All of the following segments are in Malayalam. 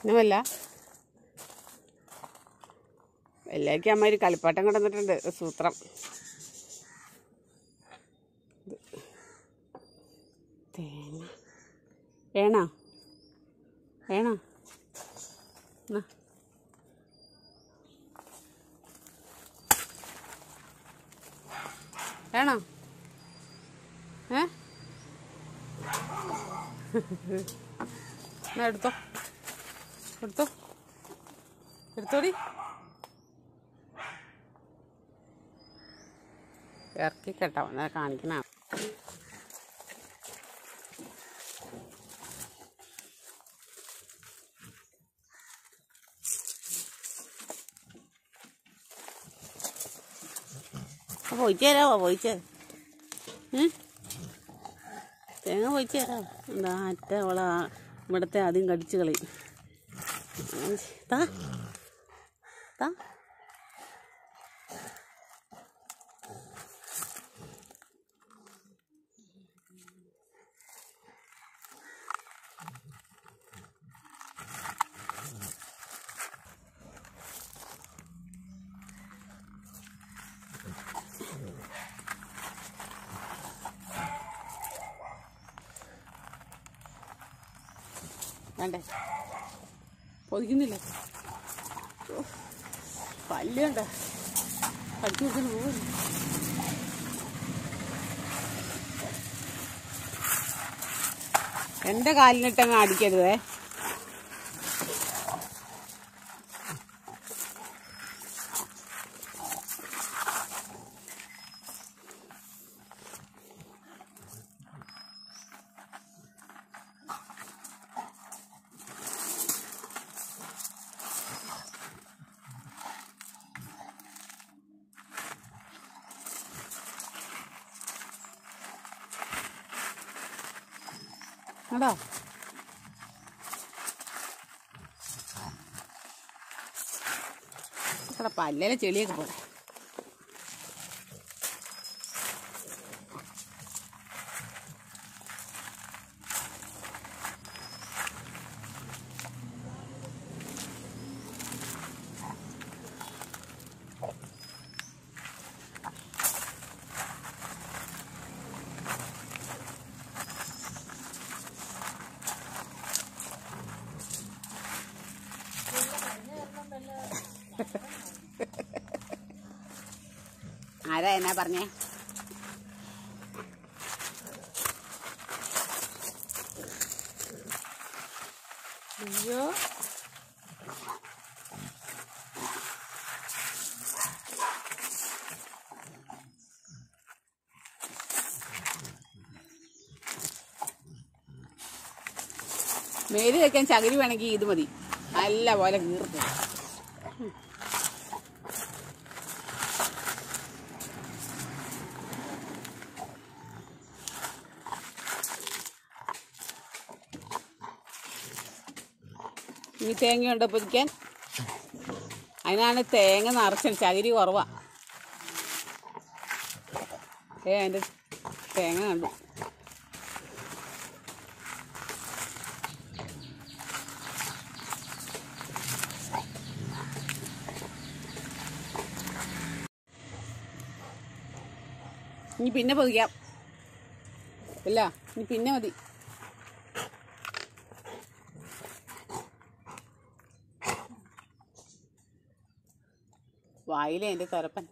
ഇന്നുമല്ല വെള്ളയ്ക്ക് അമ്മ ഒരു കളിപ്പാട്ടം കൊണ്ടുവന്നിട്ടുണ്ട്, സൂത്രം. തേങ്ങ വേണോ വേണോ? വേണോ? എന്നാ എടുത്തോ എടുത്തോ എടുത്തോടി. ഇറക്കി കേട്ടോ, എന്നാ കാണിക്കണ. പൊയിച്ചു തരാമോ? പൊയിച്ച് തേങ്ങ പൊയിച്ചു തരാമോ? എന്താ അറ്റ അവള ഇവിടത്തെ ആദ്യം കടിച്ചു കളയും. താ താ വേണ്ടേ? പൊതിക്കുന്നില്ല. പല്ല് കണ്ട കടിച്ചു കൊടുക്കുന്നു പോകുന്നു. എൻ്റെ കാലിനിട്ടങ്ങ് അടിക്കരുതേ. കേട്ടോ, ഇവിടെ പല്ലിലെ ചെളിയൊക്കെ പോലെ. ആരാ എന്നാ പറഞ്ഞേ? അയ്യോ, മേല് വെക്കാൻ ചകിരി വേണമെങ്കിൽ ഇത് മതി, നല്ല പോലെ കീർത്ത്. ഇനി തേങ്ങയുണ്ടോ പൊതിക്കാൻ? അതിനാണ് തേങ്ങ നിറച്ചത്, ചകിരി കുറവാ. അതിൻ്റെ തേങ്ങ കണ്ടു. ഇനി പിന്നെ പൊതിക്കാം. ഇല്ല, ഇനി പിന്നെ മതി. വായിലേ എൻ്റെ തുരപ്പൻ.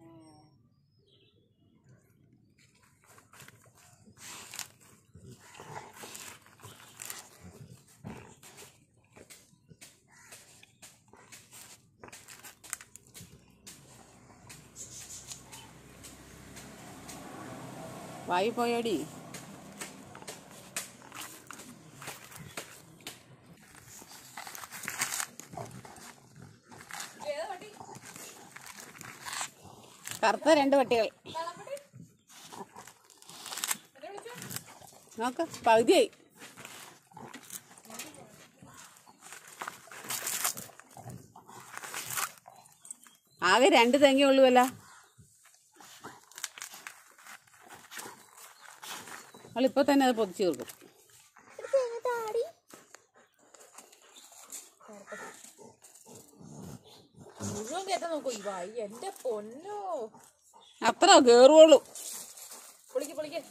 വായി പോയോടി. കറുത്ത 2 പട്ടികൾ നോക്ക്, പകുതിയായി. ആകെ 2 തേങ്ങയുള്ളൂവല്ല. അവളിപ്പോൾ തന്നെ അത് പൊതിച്ച് തീർക്കും. മുഴുവൻ കയറ്റാൻ നോക്കൂ. എന്റെ പൊന്നോ, അത്ര കേറുള്ളൂ. പൊളിക്ക് പൊളിക്ക്.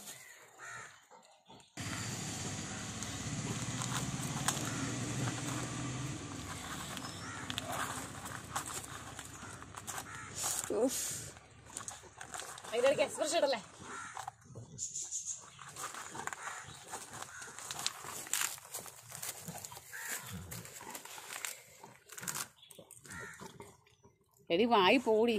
അതിലേക്ക് എക്സ്പ്രഷൻ ഇടല്ലേ. എടി വായി പോടി.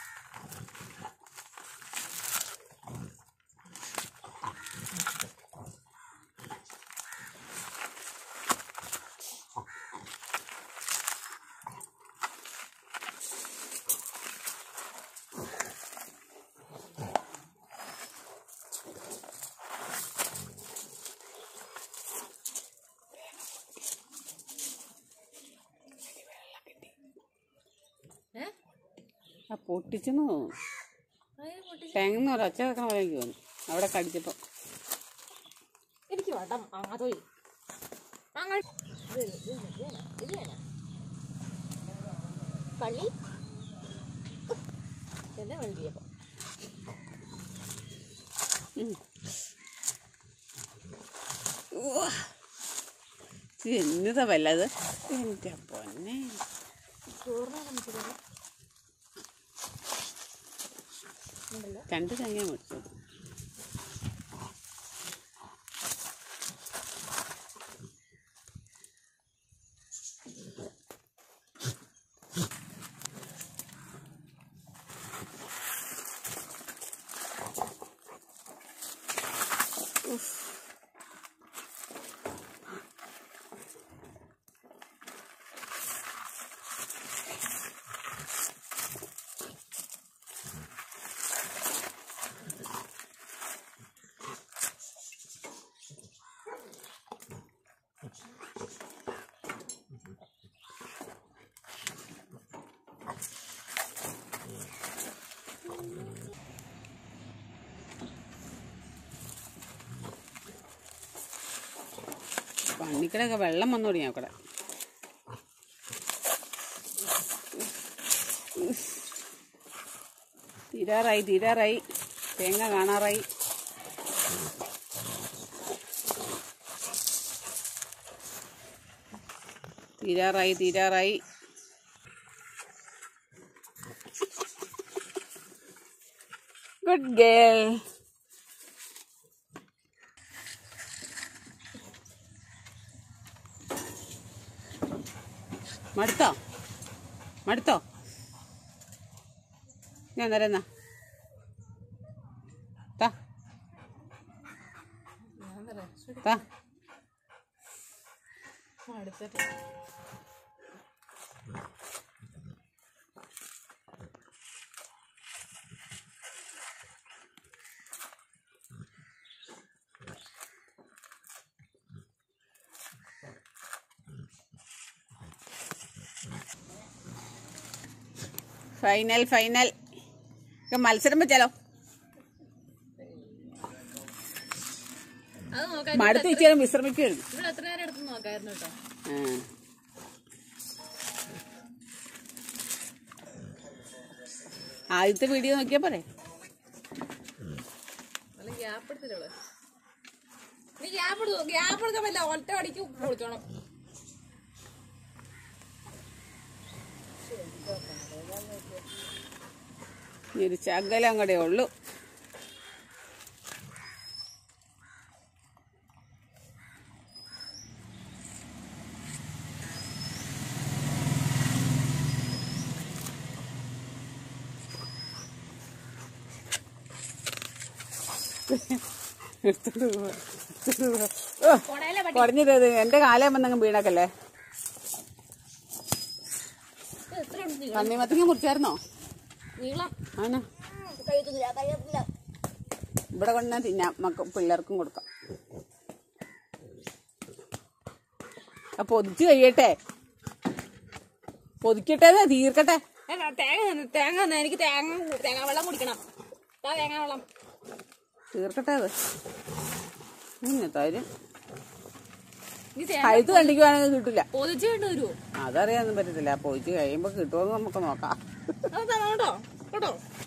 പൊട്ടിച്ചെന്ന് തോന്നുന്നു. തേങ്ങ ഒരൊച്ച വെക്കണ പോലെ എനിക്ക് തോന്നുന്നു അവിടെ കടിച്ചപ്പോ. എനിക്ക് വേണ്ട അതോ പള്ളി എന്നെ വണ്ടിയപ്പോ എന്നതാ വല്ലത്. എന്റെ പൊന്നെ, രണ്ട് തേങ്ങ മേടിച്ചു. പന്നിക്കടൊക്കെ വെള്ളം വന്നു തുടങ്ങി അവിടെ. തീരാറായി തേങ്ങ കാണാറായി. തീരാറായി. Good girl. മടുത്തോ ഞാൻ തരുന്ന ഫൈനൽ മത്സരം വെച്ചാലോ? മടുത്ത് വെച്ചാലും വിശ്രമിക്കുമായിരുന്നു. ആദ്യത്തെ വീഡിയോ നോക്കിയാ പോരെ. ഒറ്റ അടിക്ക് പൊളിച്ചോണം. ഒരു ശകലം അങ്ങടെ ഉള്ളു. കുടഞ്ഞിട്ടത് എന്റെ കാലം വന്നങ്ങ് വീണക്കല്ലേ. തണ്ണിമത്തങ്ങ മുറിച്ചായിരുന്നോ? ആണോ? ഇവിടെ കൊണ്ടുവന്നാ തിന്നാം, പിള്ളേർക്കും കൊടുക്കാം. പൊതിച്ച് കഴിയട്ടെ, പൊതിക്കട്ടെ, തീർക്കട്ടെ. തേങ്ങ എനിക്ക് തേങ്ങ വെള്ളം കുടിക്കണം. തേങ്ങ വെള്ളം തീർക്കട്ടെ. അത് തരും. കഴുത്ത് കണ്ടിക്കുവാണെങ്കിൽ കിട്ടില്ല. പൊതിച്ച് കൊണ്ടുവരുമോ? അതറിയാനൊന്നും പറ്റത്തില്ല. പൊതിച്ച് കഴിയുമ്പോ കിട്ടുമെന്ന് നമുക്ക് നോക്കാം. കേട്ടോ കേട്ടോ.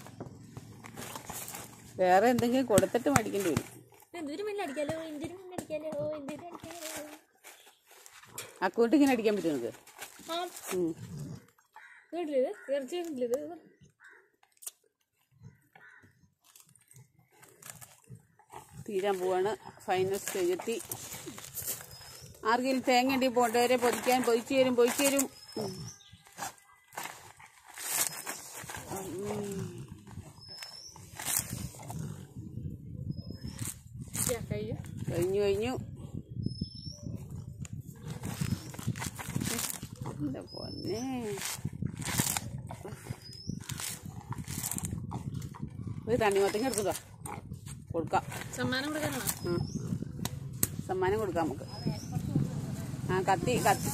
വേറെ എന്തെങ്കിലും കൊടുത്തിട്ട് മേടിക്കേണ്ടി വരും. എന്തൊരു മില്ലടിക്കാലോ, എന്തൊരു മില്ലടിക്കാലോ, എന്തൊരു അടിക്കാലോ. അക്കൂട്ട് ഇങ്ങനെ അടിക്കാൻ പറ്റും നമുക്ക്. കേട്ടില്ലേ? ഇറച്ചി കേട്ടില്ലേ? തീരാൻ പോവാണ്. ഫൈനൽ സ്റ്റേജ് എത്തി. ആർക്കെങ്കിലും തേങ്ങ ഉണ്ടെങ്കിൽ പോണ്ടവരെ പൊതിച്ചു തരും. കഴിഞ്ഞു. എന്താ പൊന്നെ, ഒരു തണ്ണിമത്തങ്ങ എടുത്തതാ കൊടുക്കാം. സമ്മാനം കൊടുക്കാനാണോ? സമ്മാനം കൊടുക്കാം നമുക്ക്. കത്തി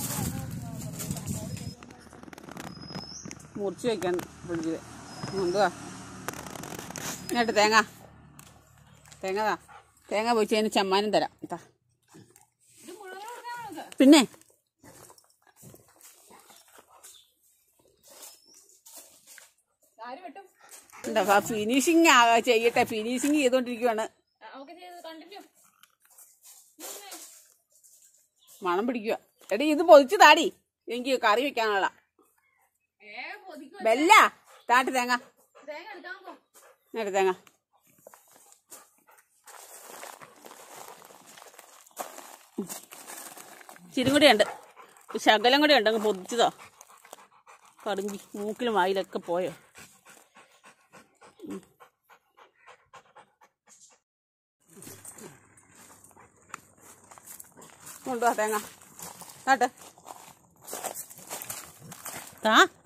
മുറിച്ച് വയ്ക്കാൻ ഫ്രിഡ്ജിൽ. എന്തുവാ ഇങ്ങോട്ട് തേങ്ങ പൊയിച്ച് അതിന് ചമ്മാനം തരാം. പിന്നെ എന്താ ഫിനിഷിങ് ചെയ്യട്ടെ. ഫിനിഷിങ് ചെയ്തോണ്ടിരിക്കുവാണ്. മണം പിടിക്കുക. എടി ഇത് പൊതിച്ച് താടി, എനിക്ക് കറി വെക്കാനുള്ള. ബെല്ല താട്ട് തേങ്ങ ഇച്ചിരി കൂടെ ഉണ്ട്, ശകലം കൂടെ ഉണ്ട്. അങ്ങ് പൊതിച്ചതോ കടുങ്കി മൂക്കിലും വായിലൊക്കെ പോയോ. കൊണ്ടുവാ തേങ്ങ താട്ട്.